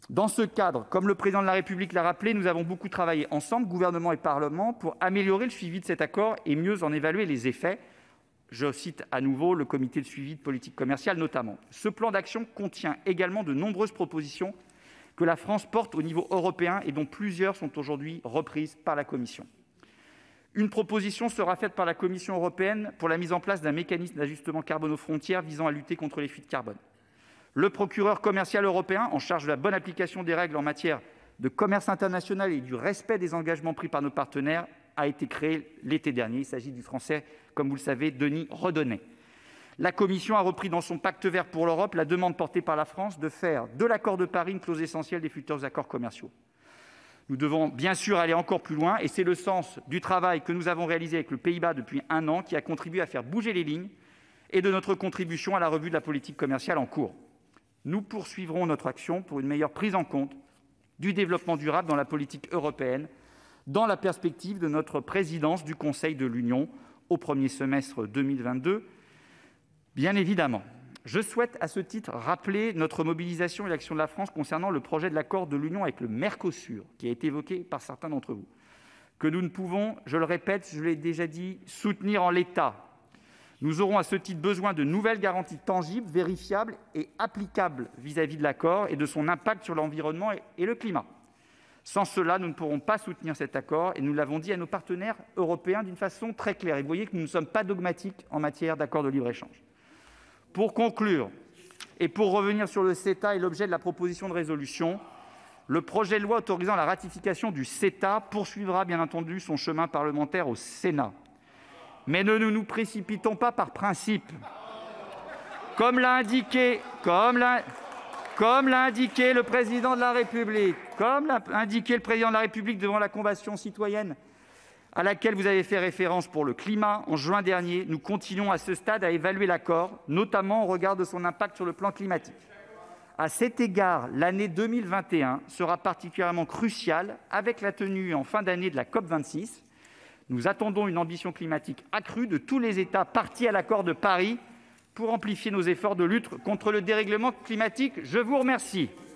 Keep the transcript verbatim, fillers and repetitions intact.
Dans ce cadre, comme le Président de la République l'a rappelé, nous avons beaucoup travaillé ensemble, gouvernement et Parlement, pour améliorer le suivi de cet accord et mieux en évaluer les effets. Je cite à nouveau le comité de suivi de politique commerciale notamment. Ce plan d'action contient également de nombreuses propositions que la France porte au niveau européen et dont plusieurs sont aujourd'hui reprises par la Commission. Une proposition sera faite par la Commission européenne pour la mise en place d'un mécanisme d'ajustement carbone aux frontières visant à lutter contre les fuites carbone. Le procureur commercial européen, en charge de la bonne application des règles en matière de commerce international et du respect des engagements pris par nos partenaires, a été créé l'été dernier. Il s'agit du Français, comme vous le savez, Denis Redonnet. La Commission a repris dans son pacte vert pour l'Europe la demande portée par la France de faire de l'accord de Paris une clause essentielle des futurs accords commerciaux. Nous devons bien sûr aller encore plus loin, et c'est le sens du travail que nous avons réalisé avec le Pays-Bas depuis un an, qui a contribué à faire bouger les lignes, et de notre contribution à la revue de la politique commerciale en cours. Nous poursuivrons notre action pour une meilleure prise en compte du développement durable dans la politique européenne, dans la perspective de notre présidence du Conseil de l'Union au premier semestre deux mille vingt-deux. Bien évidemment, je souhaite à ce titre rappeler notre mobilisation et l'action de la France concernant le projet de l'accord de l'Union avec le Mercosur, qui a été évoqué par certains d'entre vous, que nous ne pouvons, je le répète, je l'ai déjà dit, soutenir en l'état. Nous aurons à ce titre besoin de nouvelles garanties tangibles, vérifiables et applicables vis-à-vis de l'accord et de son impact sur l'environnement et le climat. Sans cela, nous ne pourrons pas soutenir cet accord, et nous l'avons dit à nos partenaires européens d'une façon très claire. Et vous voyez que nous ne sommes pas dogmatiques en matière d'accord de libre-échange. Pour conclure, et pour revenir sur le CETA et l'objet de la proposition de résolution, le projet de loi autorisant la ratification du CETA poursuivra bien entendu son chemin parlementaire au Sénat. Mais ne nous précipitons pas par principe. Comme l'a indiqué, comme l'a, comme l'a indiqué le président de la République, comme l'a indiqué le président de la République devant la Convention citoyenne à laquelle vous avez fait référence pour le climat en juin dernier, nous continuons à ce stade à évaluer l'accord, notamment au regard de son impact sur le plan climatique. À cet égard, l'année deux mille vingt et un sera particulièrement cruciale avec la tenue en fin d'année de la COP vingt-six. Nous attendons une ambition climatique accrue de tous les États partis à l'accord de Paris pour amplifier nos efforts de lutte contre le dérèglement climatique. Je vous remercie.